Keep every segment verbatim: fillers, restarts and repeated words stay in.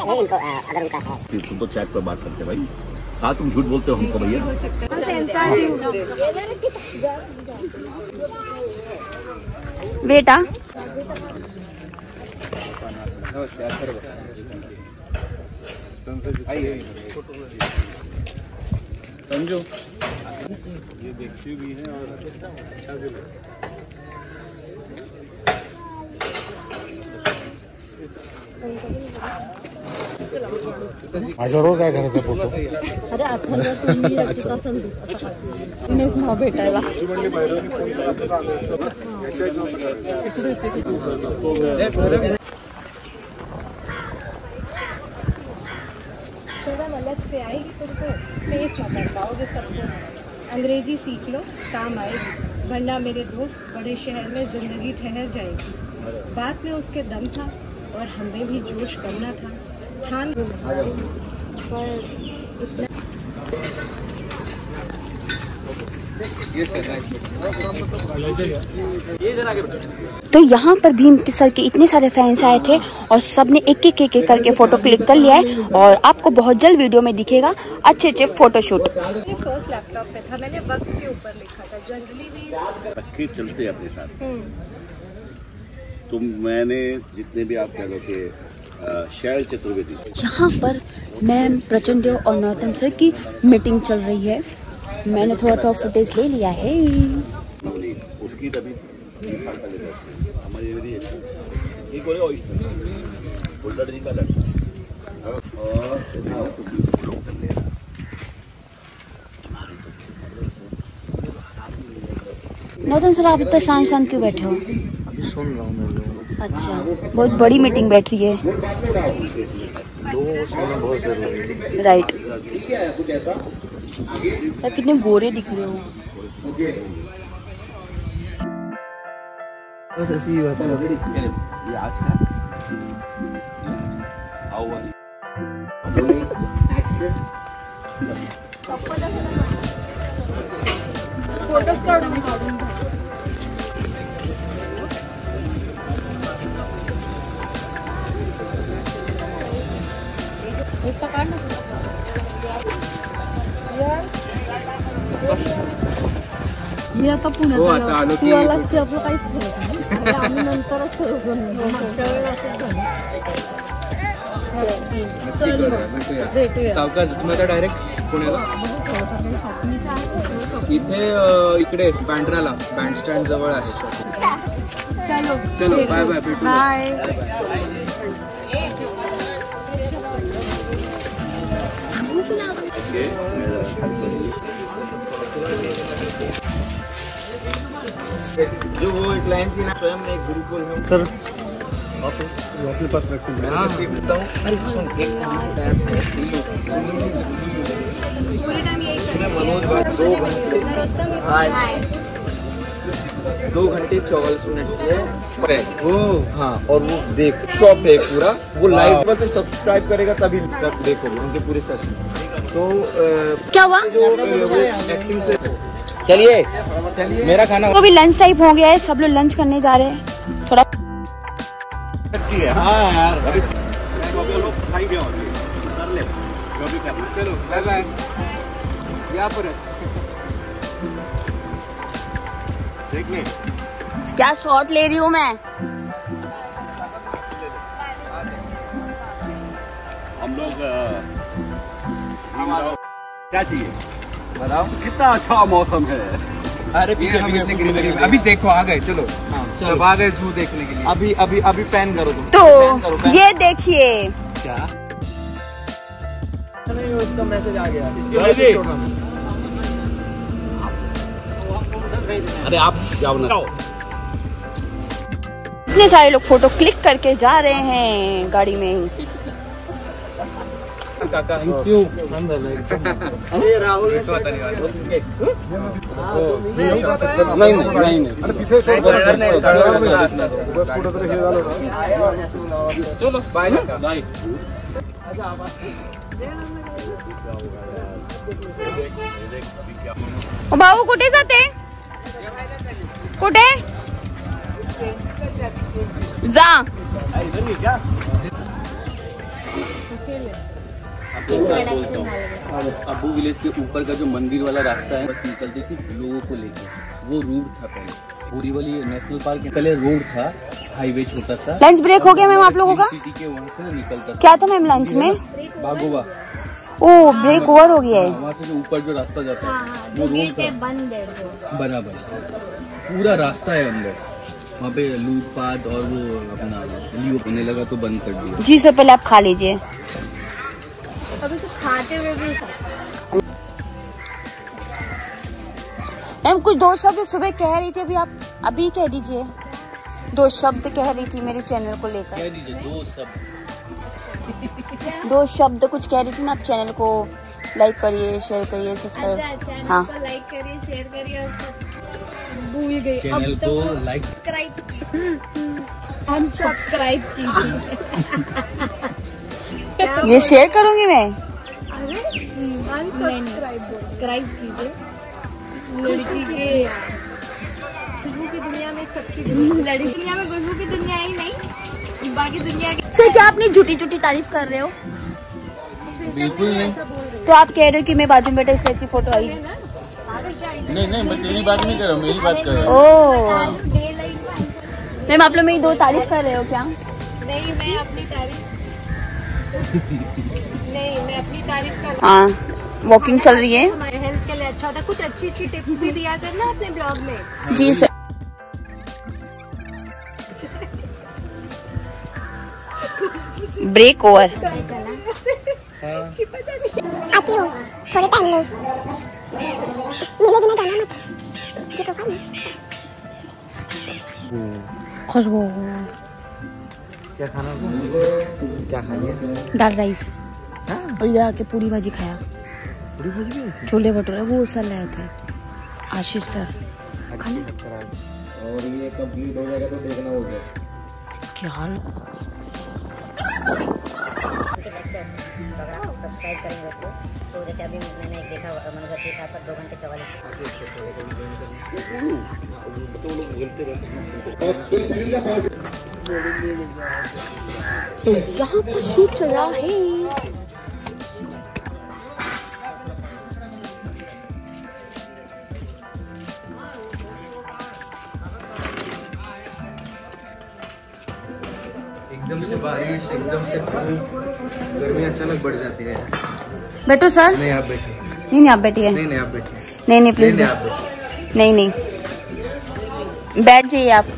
है इनको, अगर उनका है तुम तो चैट पर बात करते भाई, कहा तुम झूठ बोलते हो हमको भैया। बेटा संजू ये देखती भी है और अच्छा भी लगता है। काय करायचं फोटो? अरे आठवलं तुम्ही रचिता संदू इनेस भाव भेटायला शर्म अलग से आएगी तुमको, फेस मत कर पाओगे सबको। अंग्रेजी सीख लो, काम आएगी, वरना मेरे दोस्त बड़े शहर में जिंदगी ठहर जाएगी। बात में उसके दम था और हमें भी जोश करना था। ठान पर तो यहाँ पर भीम सर के इतने सारे फैंस आए थे और सब ने एक एक एक एक करके फोटो क्लिक कर लिया है और आपको बहुत जल्द वीडियो में दिखेगा अच्छे अच्छे फोटोशूट। फर्स्ट लैपटॉप पे था, मैंने वक्त के ऊपर लिखा था, जनरली भी रखे चलते अपने साथ। तो मैंने जितने भी आप कह लो कि शैल चतुर्वेदी, यहाँ पर मैम प्रचंड और नौतम सर की मीटिंग चल रही है। मैंने थोड़ा थोड़ा फुटेज ले लिया है। उसकी तभी तीन साल पहले हमारी ये कोई होल्डर जी का लड़का और नौतम सर आप इतना शांत शांत क्यों बैठे हो? सुन रहा हूँ मैं। अच्छा, बहुत बड़ी मीटिंग बैठ रही है। राइट। आप कितने गोरे दिख रहे हो। बस ऐसी बात है। ये आज का आओ वाली फोटोज काढून काढून इसका काढ ना मी आता पुण्यात आलो की आलास की आपलं काहीच ठरत नाही, आम्ही नंतरच ठरवतो। सावकाश तुम्ही आता डायरेक्ट पुण्याला इथे इकडे बँड्राला बँड स्टँड जवळ आहे। चलो चलो बाय बाय, भेटू बाय। जो वो एक लाइन थी ना, स्वयं में एक गुरुकुल में सर आप अपने पास रखते हैं। मैं नसीब लेता हूँ। अरे सुन, एक टाइम है पूरे टाइम यही सुने मनोज बात दो घंटे दो घंटे चौवालीस मिनट के वो हाँ, और वो देख शॉप है पूरा, वो लाइव में तो सब्सक्राइब करेगा तभी तक देखोगे उनके पूरे सेशन। तो क्या हुआ? जो एक्टिंग से चलिए चलिए मेरा खाना वो भी लंच टाइप हो गया है, सब लोग लंच करने जा रहे हैं। थोड़ा हाँ यार अभी चलो बाय बाय। या पर देख ले क्या शॉट ले रही हूँ मैं। हम लोग क्या चाहिए बताओ? कितना अच्छा मौसम है। अरे पीछे हम इतने ग्रीनरी में अभी देखो आ गए। चलो सब आ गए जू देखने के लिए। अभी अभी अभी पैन करो तुम। तो करो, पैन। ये देखिए क्या नहीं, उसका मैसेज आ गया। अरे आप जाओ ना। इतने सारे लोग फोटो क्लिक करके जा रहे हैं गाड़ी में। काका थैंक यू। अरे राहुल नाही नाही नाही चलो बाय बाय। भाऊ कुठे जाते? कुठे जा? आपको एक बात बोलता हूँ, अबू विलेज के ऊपर का जो मंदिर वाला रास्ता है बस निकलती थी लोगों को लेके, वो रूट था पहले। बोरीवली नेशनल पार्क के पहले रोड था, हाईवे छोटा सा। लंच ब्रेक हो गया मैम आप लोगों का? सिटी के वहाँ से निकलता था। क्या था मैम लंच में? बागोवा। ओ ब्रेक ओवर हो गया है। वहाँ से जो ऊपर जो रास्ता जाता है वो रोड था, बंद है बराबर पूरा रास्ता है अंदर। वहाँ पे लूटपाट और वो अपना लियो होने लगा तो बंद कर दिया। जी सर पहले आप खा लीजिए। अभी तो खाते हुए भी मैम कुछ दो शब्द सुबह कह रही थी, अभी आप अभी कह दीजिए। दो शब्द कह रही थी मेरे चैनल को लेकर। कह दीजिए दो शब्द। दो शब्द कुछ कह रही थी ना, आप चैनल को लाइक करिए, शेयर करिए, सब्सक्राइब। हाँ लाइक करिए, शेयर करिए और सब भूल गई। चैनल को लाइक अनसब्सक्राइब कीजिए। ये शेयर करूंगी मैं। अरे अनसब्सक्राइब सब्सक्राइब कीजिए। लड़की के खुशबू की दुनिया में सबकी लड़की दुनिया में खुशबू की दुनिया ही नहीं, बाकी दुनिया की। सर क्या अपनी झूठी झूठी तारीफ कर रहे हो? बिल्कुल नहीं। तो आप कह रहे हो कि मैं बाजू में बैठा इसलिए अच्छी फोटो आई। नहीं नहीं मैं तेरी बात नहीं कर रहा हूँ, मेरी बात कर रहा हूँ। ओह मैम आप लोग मेरी दो तारीफ कर रहे हो क्या? नहीं मैं अपनी तारीफ नहीं मैं अपनी तारीफ कर। हाँ वॉकिंग चल रही है। हमारे हेल्थ के लिए अच्छा होता है। कुछ अच्छी अच्छी टिप्स भी दिया करना अपने ब्लॉग में। जी सर। Break over. आती हूँ थोड़े टाइम में, मिले बिना जाना मत। ये प्रोफाइल मिस। खुशबू क्या खाना? क्या खाइए? दाल राइस और इधर आके पूरी भाजी खाया। पूरी भाजी भी? छोले भटूरे वो सर लाए थे आशीष सर खाने। और ये कंप्लीट हो जाएगा तो देखना हो जाए क्या हाल। सब्सक्राइब करेंगे उसको तो जैसे अभी मैंने एक देखा मनोज के साथ दो घंटे चौवालीस। तो यहाँ पर शूट चल रहा है। एकदम से बारिश, एकदम से गर्मी अचानक बढ़ जाती है। बैठो सर। नहीं आप बैठिए। नहीं नहीं आप बैठिए। नहीं नहीं आप बैठिए। नहीं नहीं प्लीज नहीं, नहीं, आप नहीं नहीं बैठ जाइए आप।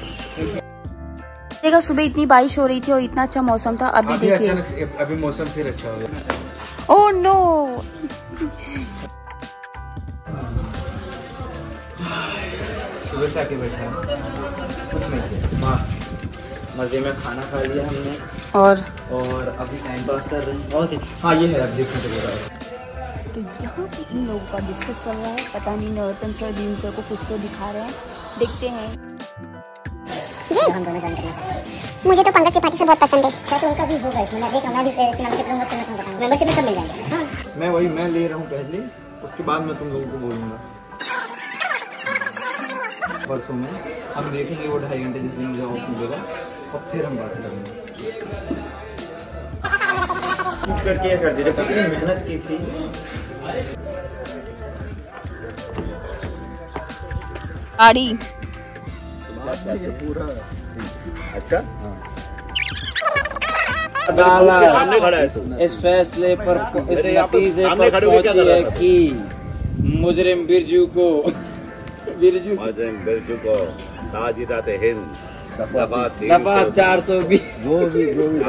देखा सुबह इतनी बारिश हो रही थी और इतना अच्छा मौसम था, अभी देखिए अचानक अभी मौसम फिर अच्छा हो गया। Oh no. सुबह से आके बैठा कुछ नहीं किया, मजे में खाना खा लिया हमने और और अभी टाइम पास कर रहे हैं। और हाँ ये है अब देखने को मिल रहा है। तो यहाँ पे इन लोगों का डिस्कस चल रहा है। पता नहीं नौतन सर दिन सर को कुछ तो दिखा रहे हैं, देखते हैं। हम दोनों जान करना चाहते हैं। मुझे तो पंकज त्रिपाठी से बहुत पसंद है। तो उनका भी होगा इसमें, मैं देख रहा हूँ, मैं भी मेंबरशिप लूंगा तो मैं तुम्हें बताऊंगा। मेंबरशिप में सब मिल जाएगा। हाँ मैं वही मैं ले रहा हूँ पहले, उसके बाद मैं तुम लोगों को बोलूँगा। परसों में हम देखेंगे वो ढाई घंटे जिस दिन मुझे ऑफ मिलेगा और फिर हम बात करेंगे। शूट करके ये कर दीजिए, कितनी मेहनत की थी। गाड़ी पूरा अच्छा अदालत इस फैसले पर इस नतीजे पर पहुंची है कि मुजरिम बिरजू को बिरजू मुजरिम बिरजू को ताज-ए हिंद दफा चार सौ बीस वो भी वो भी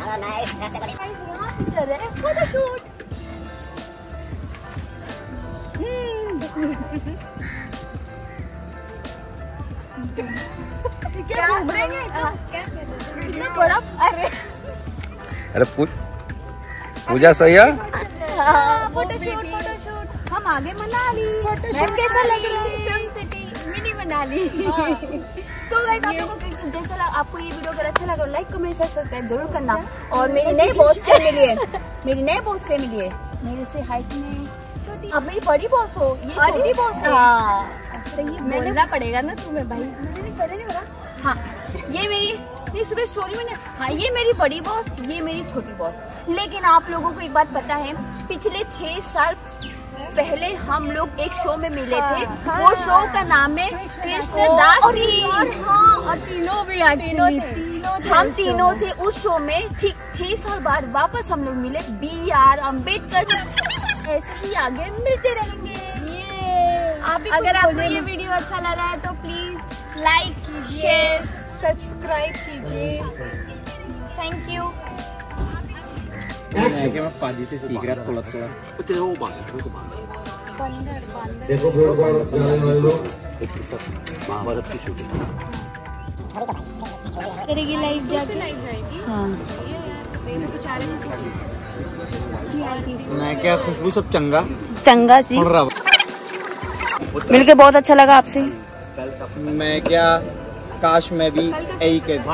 क्या घूम रहे हैं? इतना बड़ा अरे अरे पूजा सही है। फोटोशूट फोटोशूट हम आगे मनाली। मैम कैसा लग रहा है? Film city mini Manali. तो गाइस आप लोगों को जैसा लगा, आपको ये वीडियो अगर अच्छा लगा लाइक कमेंट शेयर सब्सक्राइब जरूर करना। और मेरी नई बॉस से मिलिए, मेरी नई बॉस से मिलिए। मेरे से हाइट में छोटी, अब मेरी बड़ी बॉस हो, ये छोटी बॉस है। तो ये बोलना पड़ेगा ना तुम्हें भाई, मुझे नहीं पता नहीं हो रहा। हाँ ये मेरी ये सुबह स्टोरी में ना, हाँ ये मेरी बड़ी बॉस, ये मेरी छोटी बॉस। लेकिन आप लोगों को एक बात पता है, पिछले छह साल पहले हम लोग एक शो में मिले थे। हाँ, वो शो का नाम है कृष्णदासी। और हाँ, और तीनों भी एक्चुअली हम तीनों थे उस शो में। ठीक छह साल बाद वापस हम लोग मिले। B R Ambedkar. ऐसे ही आगे मिलते रहेंगे। आप अगर आपको ये वीडियो अच्छा लगा है तो प्लीज लाइक कीजिए, सब्सक्राइब कीजिए। Thank you. मैं पाजी से सीख रहा थोड़ा थोड़ा। देखो महाभारत की शूटिंग करेगी लाइव जाके। हाँ मैं क्या खुशबू सब चंगा चंगा सी। मिलके बहुत अच्छा लगा आपसे। मैं क्या काश मैं भी यही कर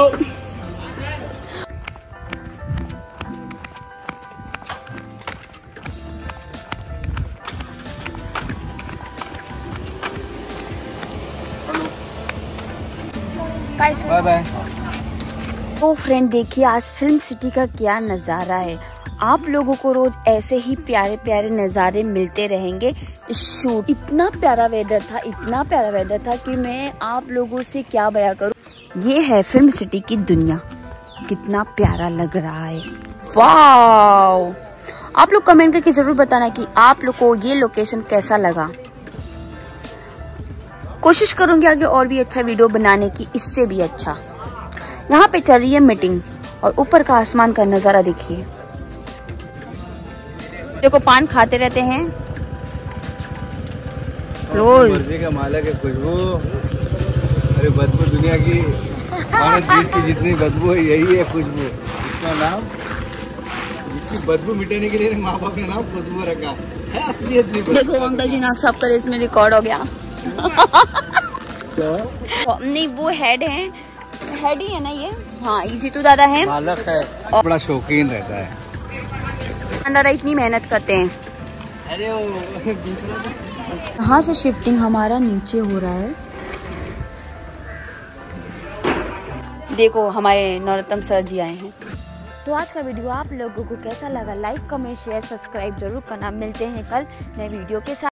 बाय बाय। तो फ्रेंड देखिए आज फिल्म सिटी का क्या नज़ारा है। आप लोगों को रोज ऐसे ही प्यारे प्यारे नज़ारे मिलते रहेंगे। इस शूट इतना प्यारा वेदर था, इतना प्यारा वेदर था कि मैं आप लोगों से क्या बयां करूं। ये है फिल्म सिटी की दुनिया, कितना प्यारा लग रहा है। वाव! आप लोग कमेंट करके जरूर बताना कि आप लोग को ये लोकेशन कैसा लगा। कोशिश करूंगी आगे और भी अच्छा वीडियो बनाने की, इससे भी अच्छा। यहाँ पे चल रही है मीटिंग और ऊपर का आसमान का नजारा देखिए। देखो पान खाते रहते हैं रोज। मर्जी का मालिक है खुशबू। अरे बदबू दुनिया की भारत देश की जितनी बदबू है यही है खुशबू। इसका नाम, जिसकी बदबू मिटाने के लिए माँ बाप ने नाम खुशबू रखा है। असलियत नहीं। देखो अंकल जी नाक साफ करे, इसमें रिकॉर्ड हो गया। नहीं वो हेड है, हेड ही है ना ये। हाँ ये जीतू दादा है, मालक है, बड़ा शौकीन रहता है। दादा इतनी मेहनत करते हैं। अरे यहाँ से शिफ्टिंग हमारा नीचे हो रहा है। देखो हमारे नरोत्तम सर जी आए हैं। तो आज का वीडियो आप लोगों को कैसा लगा, लाइक कमेंट शेयर सब्सक्राइब जरूर करना। मिलते हैं कल नए वीडियो के साथ।